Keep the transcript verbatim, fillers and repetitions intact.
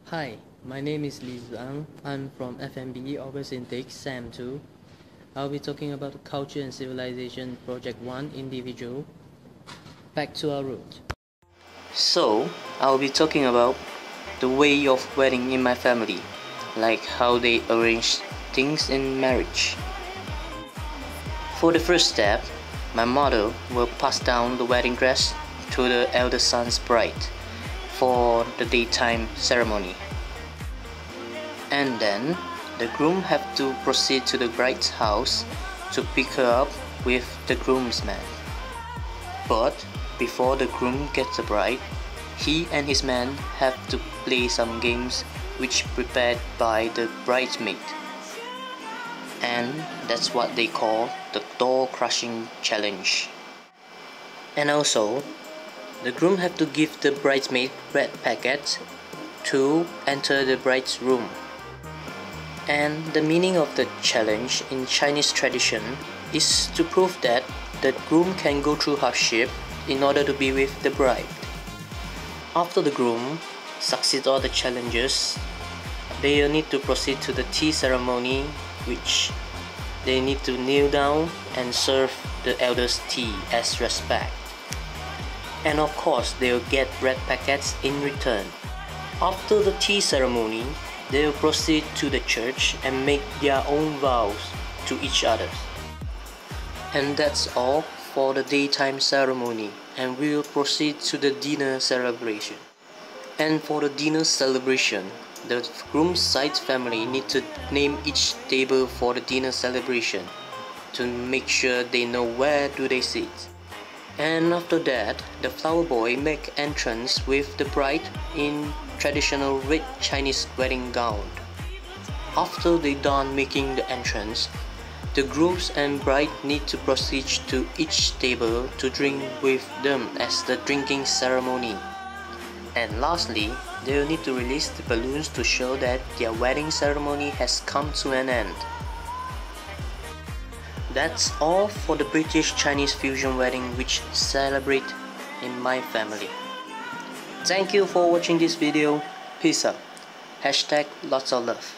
Hi, my name is Li Zhang. I'm from F M B August Intake SAM two. I'll be talking about Culture and Civilization Project one Individual. Back to our root. So, I'll be talking about the way of wedding in my family, like how they arrange things in marriage. For the first step, my mother will pass down the wedding dress to the elder son's bride for the daytime ceremony. And then the groom have to proceed to the bride's house to pick her up with the groomsman. But before the groom gets the bride, he and his man have to play some games which prepared by the bridesmaid. And that's what they call the door crushing challenge. And also, the groom have to give the bridesmaid red packets to enter the bride's room. And the meaning of the challenge in Chinese tradition is to prove that the groom can go through hardship in order to be with the bride. After the groom succeeds all the challenges, they need to proceed to the tea ceremony, which they need to kneel down and serve the elders tea as respect. And of course, they will get red packets in return. After the tea ceremony, they will proceed to the church and make their own vows to each other. And that's all for the daytime ceremony, and we will proceed to the dinner celebration. And for the dinner celebration, the groom's side family need to name each table for the dinner celebration to make sure they know where do they sit. And after that, the flower boy make entrance with the bride in traditional red Chinese wedding gown. After they done making the entrance, the grooms and bride need to proceed to each table to drink with them as the drinking ceremony. And lastly, they will need to release the balloons to show that their wedding ceremony has come to an end. That's all for the British Chinese fusion wedding which celebrate in my family. Thank you for watching this video. Peace out. Hashtag lots of love.